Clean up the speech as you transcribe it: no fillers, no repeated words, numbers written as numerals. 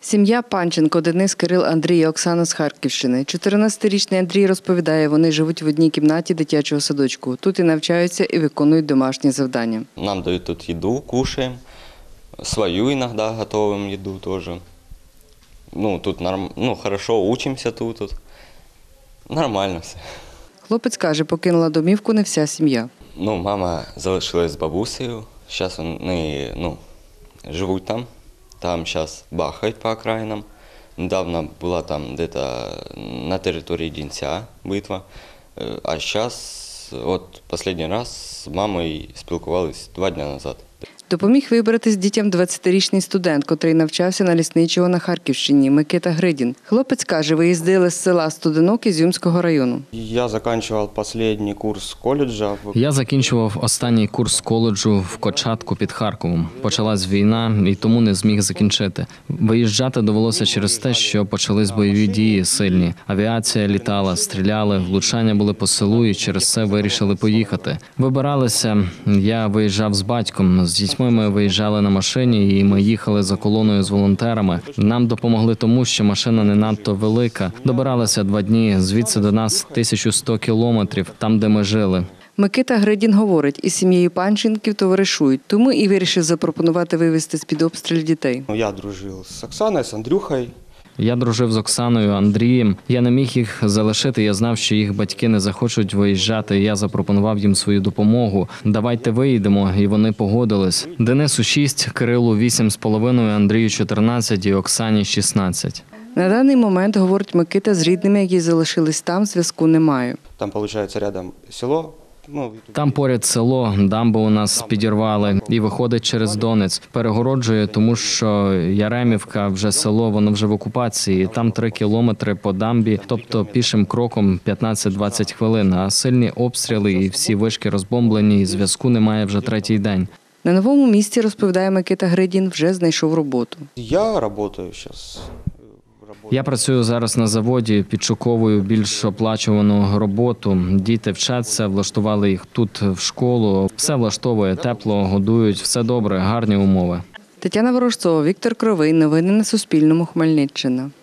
Сім'я Панченко, Денис, Кирил, Андрій і Оксана з Харківщини. 14-річний Андрій розповідає, вони живуть в одній кімнаті дитячого садочку. Тут і навчаються, і виконують домашні завдання. Нам дають тут їду, кушаємо. Свою іноді готуємо їду теж. Тут хорошо, учимося тут. Нормально все. Хлопець каже, покинула домівку не вся сім'я. Мама залишилась з бабусею. Зараз вони живуть там. Там зараз бахають по окраїнам. Недавно була там десь на території Дінця битва. А зараз, останній раз з мамою спілкувалися 2 дні назад. Допоміг вибратись дітям 20-річний студент, котрий навчався на лісничого на Харківщині, Микита Гридін. Хлопець каже, виїздили з села Студенок Ізюмського району. Я закінчував останній курс коледжу. Я закінчував останній курс коледжу в Кочатку під Харковом. Почалась війна і тому не зміг закінчити. Виїжджати довелося через те, що почались бойові дії сильні. Авіація літала, стріляли, влучання були по селу і через це вирішили поїхати. Вибиралися, я виїжджав з батьком, з дітьми ми виїжджали на машині і ми їхали за колоною з волонтерами. Нам допомогли тому, що машина не надто велика. Добиралися 2 дні, звідси до нас 1100 кілометрів, там, де ми жили. Микита Гридін говорить, із сім'єю Панченків товаришують, тому і вирішив запропонувати вивезти з-під обстрілів дітей. Я дружив з Оксаною, з Андрюхою. Я дружив з Оксаною, Андрієм. Я не міг їх залишити, я знав, що їх батьки не захочуть виїжджати. Я запропонував їм свою допомогу. Давайте виїдемо, і вони погодились. Денису 6, Кирилу 8,5, Андрію 14 і Оксані 16. На даний момент, говорить Микита, з рідними, які залишились там, зв'язку немає. Там, виходить, рядом село. Там поряд село, дамбу у нас підірвали і виходить через Донець. Перегороджує, тому що Яремівка, вже село, воно вже в окупації. Там 3 кілометри по дамбі, тобто пішим кроком 15-20 хвилин. А сильні обстріли і всі вишки розбомблені, і зв'язку немає вже 3-й день. На новому місці, розповідає Микита Гридін, вже знайшов роботу. Я працюю зараз. Я працюю зараз на заводі, підшуковую більш оплачувану роботу. Діти вчаться, влаштували їх тут в школу. Все влаштовує, тепло, годують, все добре, гарні умови. Тетяна Ворожцова, Віктор Кривий. Новини на Суспільному. Хмельниччина.